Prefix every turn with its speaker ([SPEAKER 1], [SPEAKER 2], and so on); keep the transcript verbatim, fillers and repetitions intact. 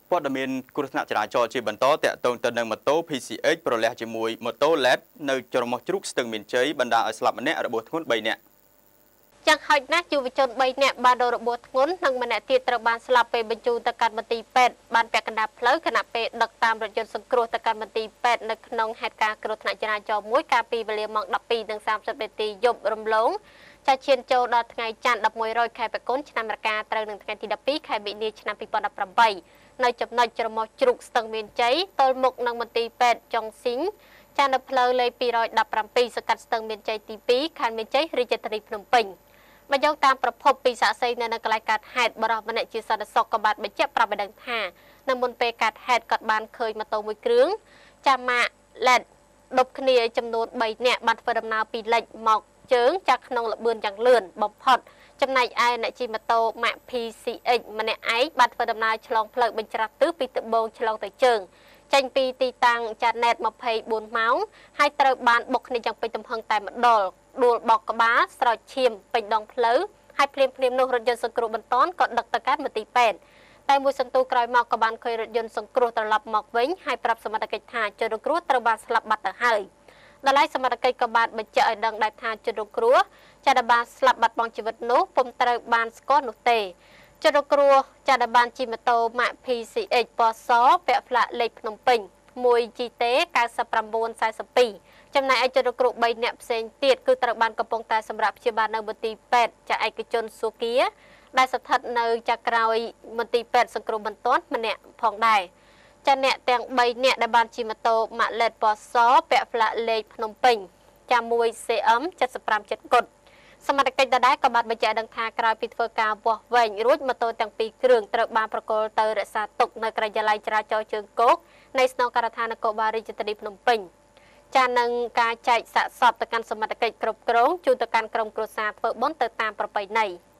[SPEAKER 1] ព័ត៌មានគ្រោះថ្នាក់ចរាចរណ៍ជាបន្តតាក់ទងទៅនឹងម៉ូតូ P C X ប្រលះជាមួយម៉ូតូ L E D នៅច្រមុះជ្រូកស្ទឹងមានជ័យបណ្ដាលឲ្យស្លាប់ម្នាក់របួសធ្ងន់បីនាក់
[SPEAKER 2] យ៉ាងហោចណាស់យុវជនបីនាក់បានរងរបួសធ្ងន់និងម្នាក់ទៀតត្រូវបានស្លាប់ពេលបញ្ជូនទៅកាន់មន្ទីរពេទ្យបានពាក់កណ្ដាលផ្លូវខណៈពេលដឹកតាមរថយន្តសង្គ្រោះទៅកាន់មន្ទីរពេទ្យនៅក្នុងហេតុការណ៍គ្រោះថ្នាក់ចរាចរណ៍មួយកាលពីវេលាម៉ោងដប់ពីរនិងសាមសិបនាទីយប់រំលងចាឈានចូលដល់ថ្ងៃច័ន្ទដប់មួយរយខែបិគនឆ្នាំរកាត្រូវនឹងថ្ងៃទីដប់ពីរខែមីនាឆ្នាំពីរពាន់ដប់ប្រាំបីនៅចំណុចច្រមុះជ្រូកស្ទឹងមានជ័យទល់មុខនឹងមន្ទីរពេទ្យចុងស៊ីងចានៅផ្លូវលេខពីររយដប់ប្រាំពីរសង្កាត់ស្ទឹងមានជ័យទីពីរខណ្ឌមានជ័យរាជធានីភ្នំពេញមកយកតាមប្រភពពីសាក្សីនៅនៅកន្លែងកាត់ហេតុបរិសម្នាក់ជាសន្តិសុខក៏បានបញ្ជាក់ប្រាប់ឲ្យដឹងថានៅមុនពេលកាត់ហេតុគាត់បានឃើញម៉ូតូមួយគ្រឿងចាំម៉ាក L E D ដប់គ្នាចំនួនបីនាក់បានធ្វើដំណើរពីលិចមកជើងចាក់ក្នុងលបឿនយ៉ាងលឿនបំផុតចំណែកឯអ្នកជិះម៉ូតូម៉ាក P C X ម្នាក់ឯងបានធ្វើដំណើរឆ្លងផ្លូវបញ្ច្រាស់ទិសពីត្បូងឆ្លងទៅជើងចេញពីទីតាំងចាណេតម្ភៃបួនម៉ោងហើយត្រូវបានបុកគ្នាយ៉ាងពេញទំហឹងតែម្ដងដួលបោកក្បាលស្រោចឈាមពេញដងផ្លូវហើយភ្លាមភ្លាមនោះរថយន្តសង្គ្រោះបន្ទាន់ក៏ដឹកទៅកាន់មន្ទីរពេទ្យតែមួយសន្ទុះក្រោយមកក៏បានឃើញរថយន្តសង្គ្រោះត្រឡប់មកវិញហើយប្រាប់សមត្ថកិច្ចថាជនរងគ្រោះត្រូវបានស្លាប់បាត់ទៅហើយដល់ឡែកសមត្ថកិច្ចក៏បានបញ្ជាក់ឲ្យដឹងដែរថាជនរងគ្រោះចាដែលបានស្លាប់បាត់បង់ជីវិតនោះពុំត្រូវបានស្គាល់នោះទេជនរងគ្រោះចាដែលបានជិះម៉ូតូម៉ាក P C X ពណ៌សពាក់ផ្លាកលេខភ្នំពេញមួយ G T ៩៩៤២ចំណែកឯជនរងគ្រោះបីនាក់ផ្សេងទៀតគឺត្រូវបានកំពុងតែសម្រាប់ព្យាបាលនៅមន្ទីរពេទ្យចាឯកជនសុគាដែលស្ថិតនៅចាក្រោយមន្ទីរពេទ្យសង្គ្រោះបន្ទាន់ម្នាក់ផងដែរចាអ្នកទាំងបីនាក់ដែលបានជិះម៉ូតូម៉ាក L E D ពណ៌សពាក់ផ្លាកលេខភ្នំពេញចាមួយ C M เจ็ดสิบห้า ចិត្តគុតសមត្ថកិច្ចដដែលក៏បានបញ្ជាក់ដឹងថាក្រោយពីធ្វើការវាស់វែងរួចម៉ូតូទាំងពីរគ្រឿងត្រូវបានប្រគល់ទៅរក្សាទុកនៅក្រយាល័យចរាចរណ៍ជើងគោកនៃស្នងការដ្ឋាននគរបាលរាជធានីភ្នំពេញចានឹងការចែកសាកសពទៅកាន់សមត្ថកិច្ចគ្រប់គ្រងជូនទៅកាន់ក្រុមគ្រួសារធ្វើបុណ្យទៅតាមប្រពៃណី